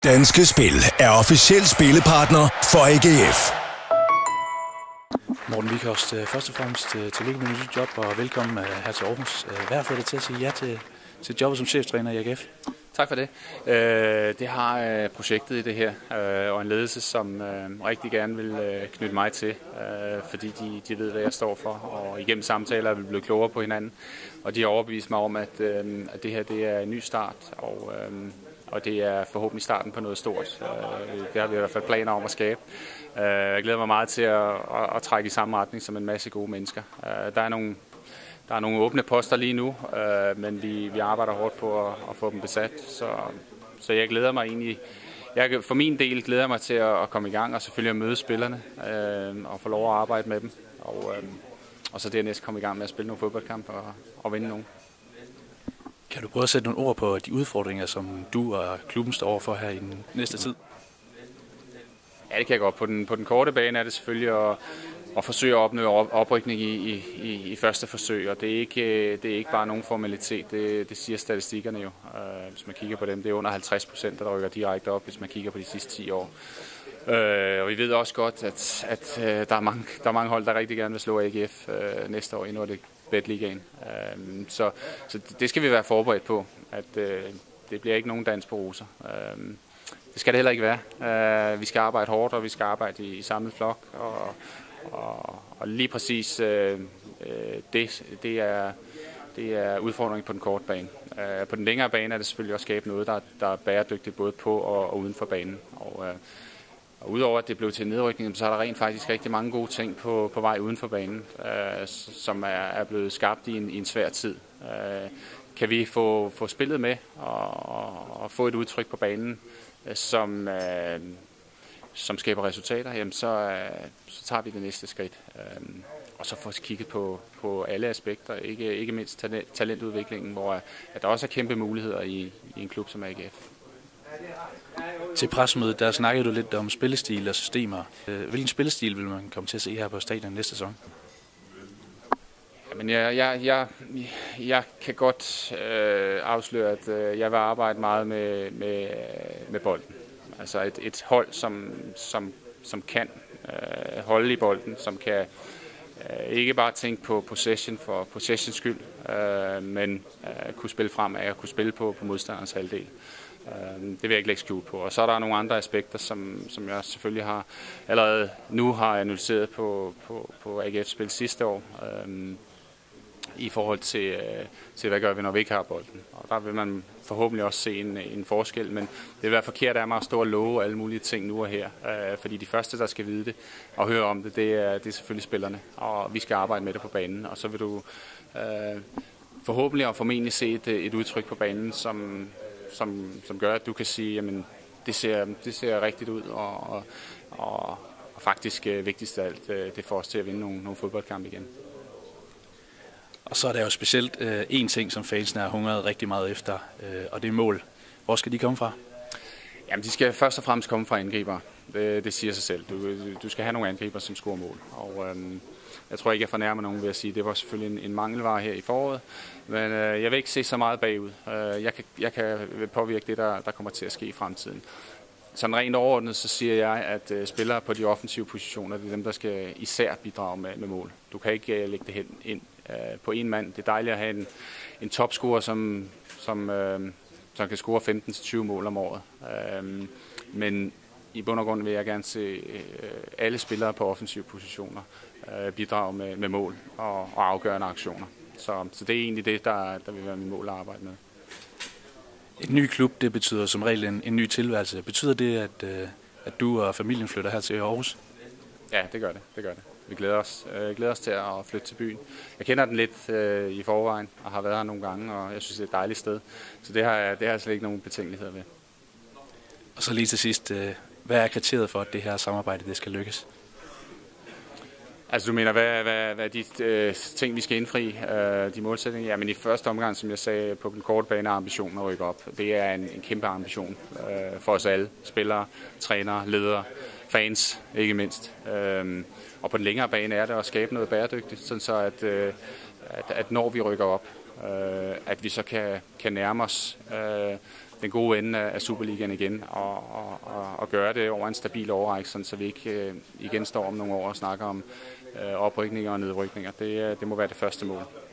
Danske Spil er officiel spillepartner for AGF. Morten Wieghorst, først og fremmest tillykke med dit job og velkommen her til Aarhus. Hvad har fået dig til at sige ja til jobbet som cheftræner i AGF? Tak for det. Det har projektet i det her, og en ledelse, som rigtig gerne vil knytte mig til, fordi de ved, hvad jeg står for, og igennem samtaler er vi blevet klogere på hinanden, og de har overbevist mig om, at det her det er en ny start, og det er forhåbentlig starten på noget stort. Det har vi i hvert fald planer om at skabe. Jeg glæder mig meget til at trække i samme retning som en masse gode mennesker. Der er nogle åbne poster lige nu, men vi arbejder hårdt på at få dem besat. Så jeg glæder mig egentlig. For min del glæder jeg mig til at komme i gang og selvfølgelig at møde spillerne og få lov at arbejde med dem. Og så dernæst komme i gang med at spille nogle fodboldkampe og vinde nogle. Kan du prøve at sætte nogle ord på de udfordringer, som du og klubben står overfor her i den næste tid? Ja, det kan jeg godt. På den korte bane er det selvfølgelig at forsøge at opnå oprykning i første forsøg, og det er ikke bare nogen formalitet, det siger statistikkerne jo. Hvis man kigger på dem, det er under 50%, der rykker direkte op, hvis man kigger på de sidste 10 år. Og vi ved også godt, at der er mange hold, der rigtig gerne vil slå AGF næste år i Nordic Bet Ligaen. Så det skal vi være forberedt på, at det bliver ikke nogen dans på roser. Det skal det heller ikke være. Vi skal arbejde hårdt, og vi skal arbejde i samlet flok, og lige præcis det er udfordringen på den korte bane. På den længere bane er det selvfølgelig at skabe noget, der er bæredygtigt både på og uden for banen. Og udover at det blev til en nedrykning, så er der rent faktisk rigtig mange gode ting på vej uden for banen, som er blevet skabt i en svær tid. Kan vi få spillet med og få et udtryk på banen, som skaber resultater, jamen så tager vi det næste skridt. Og så får vi kigget på alle aspekter, ikke mindst talentudviklingen, hvor der også er kæmpe muligheder i en klub som AGF. Til pressemødet, der snakkede du lidt om spillestil og systemer. Hvilken spillestil vil man komme til at se her på stadion næste sæson? Men jeg kan godt afsløre, at jeg vil arbejde meget med bolden. Altså et hold, som kan holde i bolden, som kan ikke bare tænke på possession for possessions skyld, men kunne spille fremad og kunne spille på modstanderens halvdel. Det vil jeg ikke lægge skjul på. Og så er der nogle andre aspekter, som jeg selvfølgelig allerede nu har analyseret på AGF-spil sidste år. I forhold til hvad gør vi, når vi ikke har bolden. Og der vil man forhåbentlig også se en forskel, men det vil være forkert af mig at stå og love alle mulige ting nu og her, fordi de første, der skal vide det og høre om det, det er selvfølgelig spillerne, og vi skal arbejde med det på banen, og så vil du forhåbentlig og formentlig se et udtryk på banen, som gør, at du kan sige, jamen det ser rigtigt ud, og faktisk vigtigst af alt, det får os til at vinde nogle fodboldkampe igen. Og så er der jo specielt én ting, som fansene har hungret rigtig meget efter, og det er mål. Hvor skal de komme fra? Jamen, de skal først og fremmest komme fra angriber. Det siger sig selv. Du skal have nogle angriber, som scorer mål. Og jeg tror ikke, jeg fornærmer nogen ved at sige, at det var selvfølgelig en mangelvare her i foråret. Men jeg vil ikke se så meget bagud. Jeg kan påvirke det, der kommer til at ske i fremtiden. Sådan rent overordnet, så siger jeg, at spillere på de offensive positioner, det er dem, der skal især bidrage med mål. Du kan ikke lægge det ind på en mand. Det er dejligt at have en topscorer, som kan score 15-20 mål om året. Men i bund og grund vil jeg gerne se alle spillere på offensive positioner bidrage med mål og afgørende aktioner. Så det er egentlig det, der vil være mit mål at arbejde med. En ny klub, det betyder som regel en ny tilværelse. Betyder det, at du og familien flytter her til Aarhus? Ja, det gør det. Vi glæder os til at flytte til byen. Jeg kender den lidt i forvejen og har været her nogle gange, og jeg synes, det er et dejligt sted. Så det har jeg slet ikke nogen betænkeligheder ved. Og så lige til sidst, hvad er kriteriet for, at det her samarbejde det skal lykkes? Altså du mener, hvad er de ting, vi skal indfri, de målsætninger? Jamen i første omgang, som jeg sagde, på den korte bane er ambitionen at rykke op. Det er en kæmpe ambition for os alle. Spillere, trænere, ledere, fans, ikke mindst. Og på den længere bane er det at skabe noget bæredygtigt, sådan så at når vi rykker op, at vi så kan nærme os den gode ende af Superligaen igen og gøre det over en stabil årrække, så vi ikke igen står om nogle år og snakker om oprykninger og nedrykninger. Det må være det første mål.